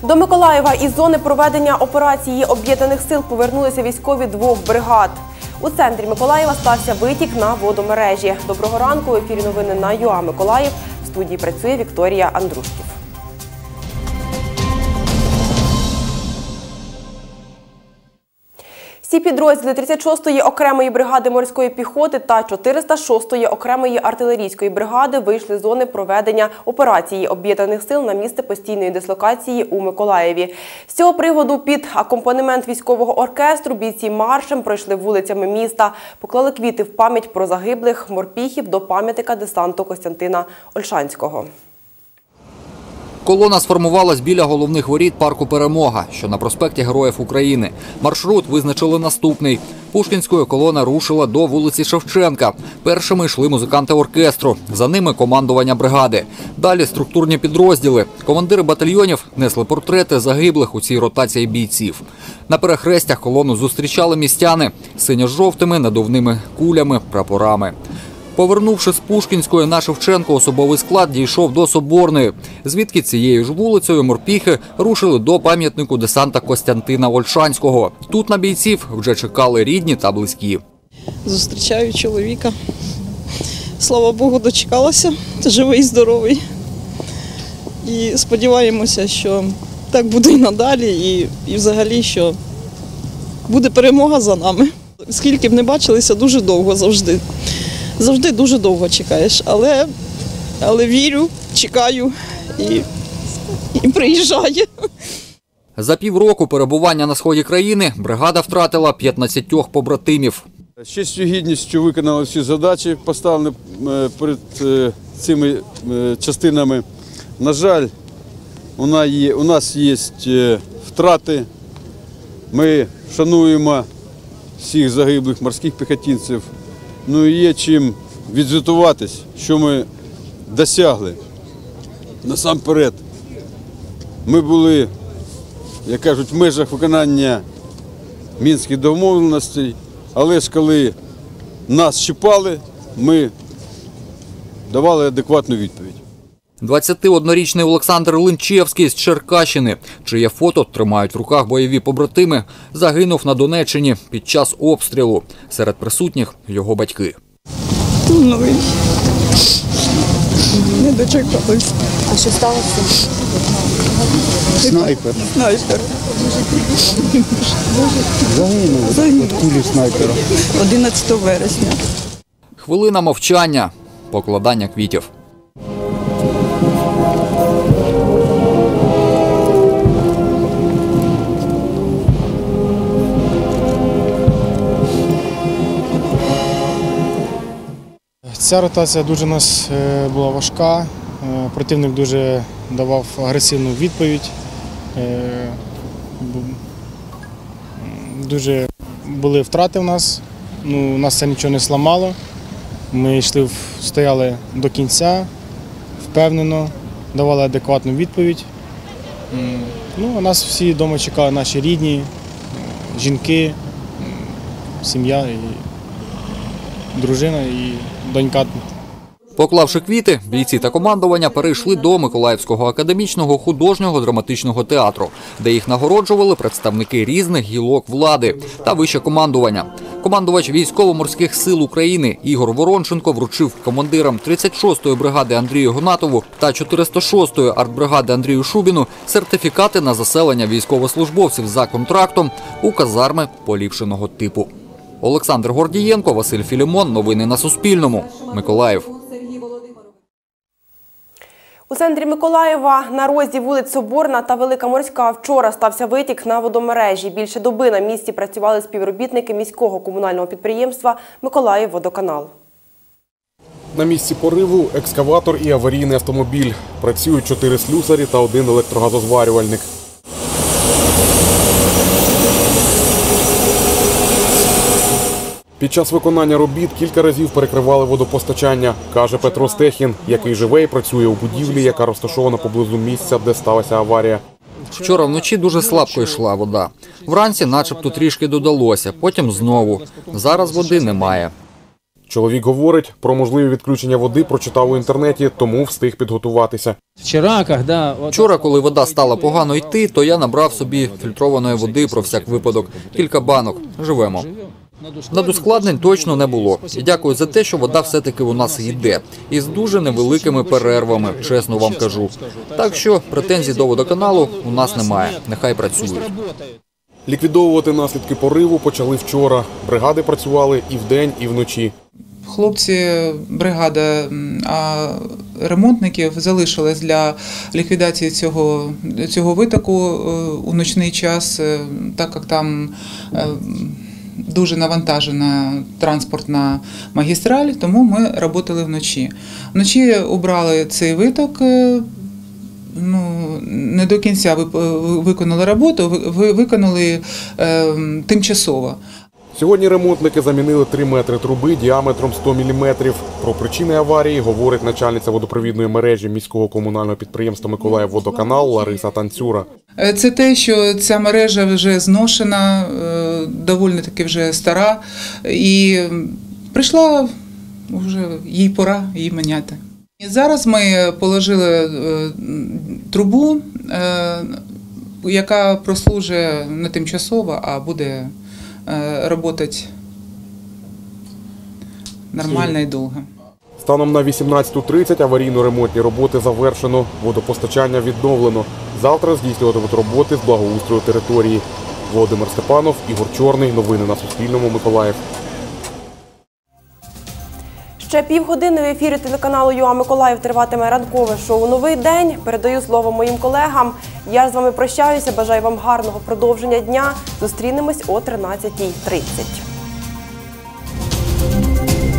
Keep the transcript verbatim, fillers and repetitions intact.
До Миколаєва із зони проведення операції Об'єднаних сил повернулися військові двох бригад. У центрі Миколаєва стався витік на водомережі. Доброго ранку, в ефірі новини на ЮА Миколаїв. В студії працює Вікторія Андрушків. Всі підрозділи тридцять шостої окремої бригади морської піхоти та чотириста шостої окремої артилерійської бригади вийшли з зони проведення операції Об'єднаних сил на місце постійної дислокації у Миколаєві. З цього приводу під акомпанемент військового оркестру бійці маршем пройшли вулицями міста, поклали квіти в пам'ять про загиблих морпіхів до пам'ятника десанту Костянтина Ольшанського. Колона сформувалась біля головних воріт парку «Перемога», що на проспекті Героїв України. Маршрут визначили наступний. Пушкінською колона рушила до вулиці Шевченка. Першими йшли музиканти оркестру, за ними командування бригади. Далі структурні підрозділи. Командири батальйонів несли портрети загиблих у цій ротації бійців. На перехрестях колону зустрічали містяни синьо-жовтими надувними кулями, прапорами. Повернувши з Пушкінської на Шевченко, особовий склад дійшов до Соборної, звідки цією ж вулицею морпіхи рушили до пам'ятнику десанта Костянтина Ольшанського. Тут на бійців вже чекали рідні та близькі. Зустрічаю чоловіка. Слава Богу, дочекалася, живий, здоровий. І сподіваємося, що так буде і надалі, і, і взагалі, що буде перемога за нами. Скільки б не бачилися, дуже довго завжди. Завжди дуже довго чекаєш, але, але вірю, чекаю і, і приїжджає. За півроку перебування на сході країни бригада втратила п'ятнадцятьох побратимів. З честю і гідністю виконали всі задачі, поставлені перед цими частинами. На жаль, у нас є втрати. Ми шануємо всіх загиблих морських піхотинців. Ну і є чим відзвітуватись, що ми досягли. Насамперед, ми були, як кажуть, в межах виконання мінських домовленостей, але ж коли нас чіпали, ми давали адекватну відповідь. двадцятиоднорічний Олександр Линчевський з Черкащини, чиє фото тримають в руках бойові побратими, загинув на Донеччині під час обстрілу. Серед присутніх його батьки. Ну, не дочекалися. А що сталося? Снайпер. Снайпер. Загинув. Загинув. Від кулі снайпера. одинадцятого вересня. Хвилина мовчання, покладання квітів. Ця ротація дуже у нас була важка, противник дуже давав агресивну відповідь, дуже були втрати в нас, ну, нас це нічого не зламало, ми йшли, стояли до кінця, впевнено, давали адекватну відповідь. Ну, а нас всі вдома чекали наші рідні, жінки, сім'я, і дружина і донька. Поклавши квіти, бійці та командування перейшли до Миколаївського академічного художнього драматичного театру, де їх нагороджували представники різних гілок влади та вище командування. Командувач Військово-морських сил України Ігор Воронченко вручив командирам тридцять шостої бригади Андрію Гонатову та чотириста шостої артбригади Андрію Шубіну сертифікати на заселення військовослужбовців за контрактом у казарми поліпшеного типу. Олександр Гордієнко, Василь Філімон. Новини на Суспільному. Миколаїв. У центрі Миколаєва на розі вулиць Соборна та Велика Морська вчора стався витік на водомережі. Більше доби на місці працювали співробітники міського комунального підприємства «Миколаївводоканал». На місці пориву екскаватор і аварійний автомобіль. Працюють чотири слюсарі та один електрогазозварювальник. Під час виконання робіт кілька разів перекривали водопостачання, каже Петро Стехін, який живе і працює у будівлі, яка розташована поблизу місця, де сталася аварія. Вчора вночі дуже слабко йшла вода. Вранці начебто трішки додалося, потім знову. Зараз води немає. Чоловік говорить, про можливі відключення води прочитав у інтернеті, тому встиг підготуватися. Вчора, коли вода стала погано йти, то я набрав собі фільтрованої води про всяк випадок. Кілька банок. Живемо. Надускладнень точно не було. І дякую за те, що вода все-таки у нас йде. І з дуже невеликими перервами, чесно вам кажу. Так що претензій до водоканалу у нас немає. Нехай працюють. Ліквідовувати наслідки пориву почали вчора. Бригади працювали і вдень, і вночі. Хлопці, бригада а ремонтників залишились для ліквідації цього, цього витоку у ночний час, так як там дуже навантажена транспортна магістраль, тому ми працювали вночі. Вночі убрали цей виток, ну, не до кінця виконали роботу, виконали е, тимчасово. Сьогодні ремонтники замінили три метри труби діаметром сто міліметрів. Про причини аварії говорить начальниця водопровідної мережі міського комунального підприємства «Миколаївводоканал» Лариса Танцюра. Це те, що ця мережа вже зношена, доволі таки вже стара, і прийшла вже їй пора її міняти. І зараз ми положили трубу, яка прослужить не тимчасово, а буде працювати нормально і довго. Станом на вісімнадцяту тридцять аварійно-ремонтні роботи завершено, водопостачання відновлено. Завтра здійснюватимуть роботи з благоустрою території. Володимир Степанов, Ігор Чорний. Новини на Суспільному. Миколаїв. Ще півгодини в ефірі телеканалу ЮА Миколаїв триватиме ранкове шоу «Новий день». Передаю слово моїм колегам. Я з вами прощаюся, бажаю вам гарного продовження дня. Зустрінемось о тринадцятій тридцять.